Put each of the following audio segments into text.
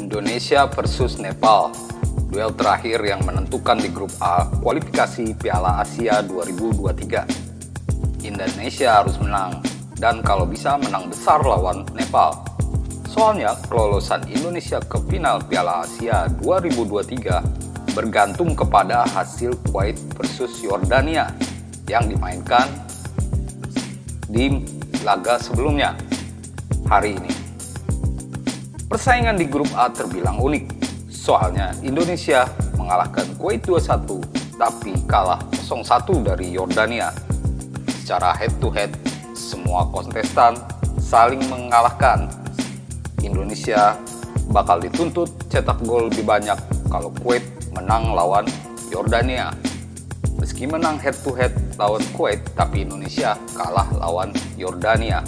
Indonesia versus Nepal, duel terakhir yang menentukan di grup A kualifikasi Piala Asia 2023. Indonesia harus menang, dan kalau bisa menang besar lawan Nepal. Soalnya kelolosan Indonesia ke final Piala Asia 2023 bergantung kepada hasil Kuwait versus Yordania yang dimainkan di laga sebelumnya hari ini. Persaingan di grup A terbilang unik, soalnya Indonesia mengalahkan Kuwait 2-1, tapi kalah 0-1 dari Yordania. Secara head to head, semua kontestan saling mengalahkan. Indonesia bakal dituntut cetak gol lebih banyak kalau Kuwait menang lawan Yordania. Meski menang head to head lawan Kuwait, tapi Indonesia kalah lawan Yordania.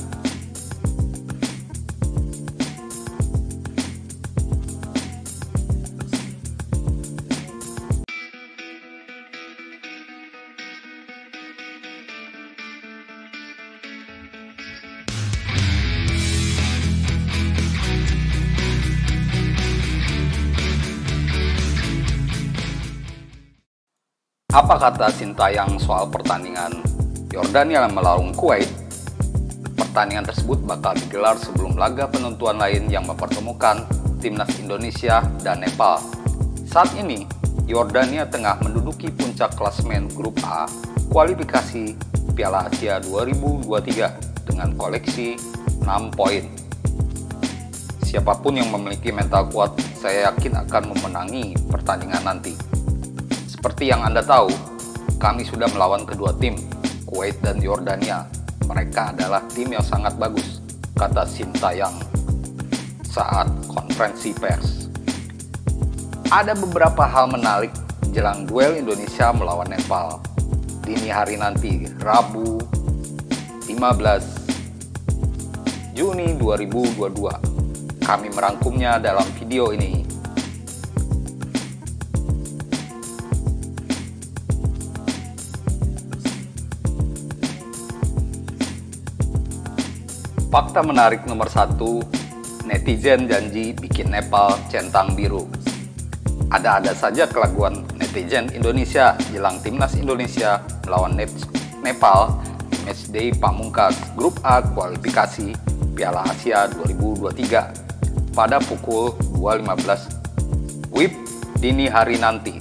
Apa kata Sintayang soal pertandingan Yordania melawan Kuwait? Pertandingan tersebut bakal digelar sebelum laga penentuan lain yang mempertemukan timnas Indonesia dan Nepal. Saat ini, Yordania tengah menduduki puncak klasemen grup A kualifikasi Piala Asia 2023 dengan koleksi 6 poin. Siapapun yang memiliki mental kuat, saya yakin akan memenangi pertandingan nanti. Seperti yang Anda tahu, kami sudah melawan kedua tim, Kuwait dan Yordania. Mereka adalah tim yang sangat bagus, kata Sintayang saat konferensi pers. Ada beberapa hal menarik jelang duel Indonesia melawan Nepal. Dini hari nanti, Rabu 15 Juni 2022. Kami merangkumnya dalam video ini. Fakta menarik nomor 1, netizen janji bikin Nepal centang biru. Ada-ada saja kelakuan netizen Indonesia jelang timnas Indonesia melawan Nepal di matchday pamungkas grup A kualifikasi Piala Asia 2023 pada pukul 2.15 WIB dini hari nanti.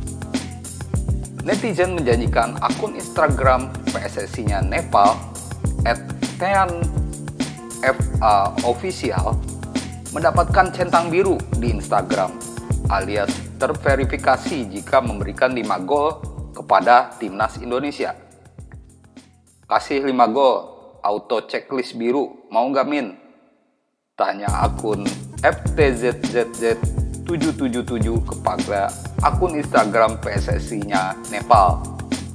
Netizen menjanjikan akun Instagram PSSI-nya Nepal @TEANFA Official mendapatkan centang biru di Instagram alias terverifikasi jika memberikan 5 gol kepada timnas Indonesia. Kasih 5 gol, auto checklist biru, mau nggak Min? Tanya akun FTZZZ777 kepada akun Instagram PSSI-nya Nepal.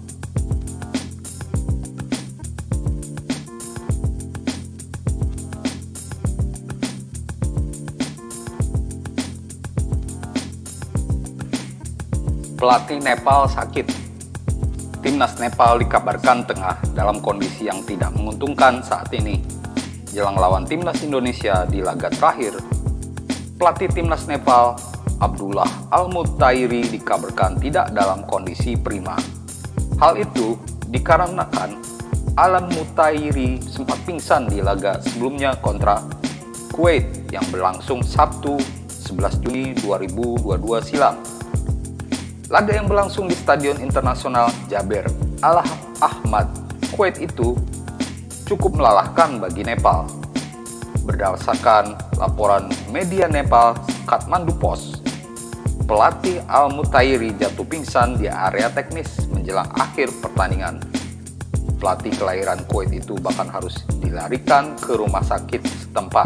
Pelatih Nepal sakit. Timnas Nepal dikabarkan tengah dalam kondisi yang tidak menguntungkan saat ini. Jelang lawan timnas Indonesia di laga terakhir, pelatih timnas Nepal, Abdullah Al-Mutairi, dikabarkan tidak dalam kondisi prima. Hal itu dikarenakan Al-Mutairi sempat pingsan di laga sebelumnya kontra Kuwait yang berlangsung Sabtu 11 Juni 2022 silam. Laga yang berlangsung di Stadion Internasional Jaber Al-Ahmad, Kuwait itu cukup melelahkan bagi Nepal. Berdasarkan laporan media Nepal, Kathmandu Post, pelatih Al-Mutairi jatuh pingsan di area teknis menjelang akhir pertandingan. Pelatih kelahiran Kuwait itu bahkan harus dilarikan ke rumah sakit setempat.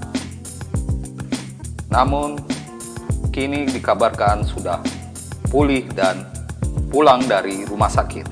Namun, kini dikabarkan sudah pulih dan pulang dari rumah sakit.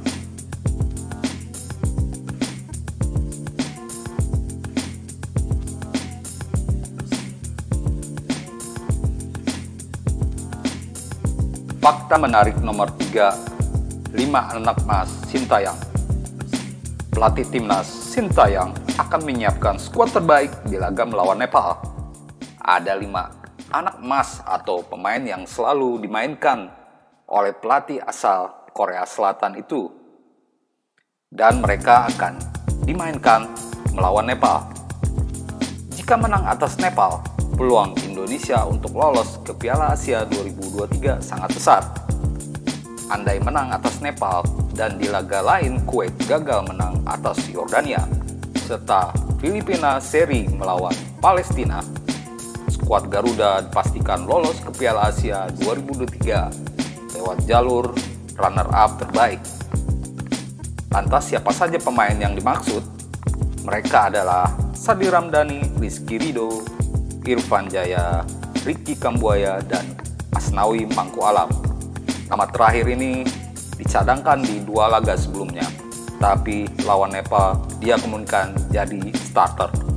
Fakta menarik nomor 3, 5 anak emas Sintayang. Pelatih timnas Sintayang akan menyiapkan skuad terbaik di laga melawan Nepal. Ada 5 anak emas atau pemain yang selalu dimainkan oleh pelatih asal Korea Selatan itu. Dan mereka akan dimainkan melawan Nepal. Jika menang atas Nepal, peluang Indonesia untuk lolos ke Piala Asia 2023 sangat besar. Andai menang atas Nepal dan di laga lain Kuwait gagal menang atas Yordania, serta Filipina seri melawan Palestina, skuad Garuda dipastikan lolos ke Piala Asia 2023 lewat jalur runner-up terbaik. Lantas siapa saja pemain yang dimaksud? Mereka adalah Sadi Ramdhani, Rizky Ridho, Irfan Jaya, Ricky Kambuaya, dan Asnawi Mangku Alam. Nama terakhir ini dicadangkan di 2 laga sebelumnya, tapi lawan Nepal dia kemungkinan jadi starter.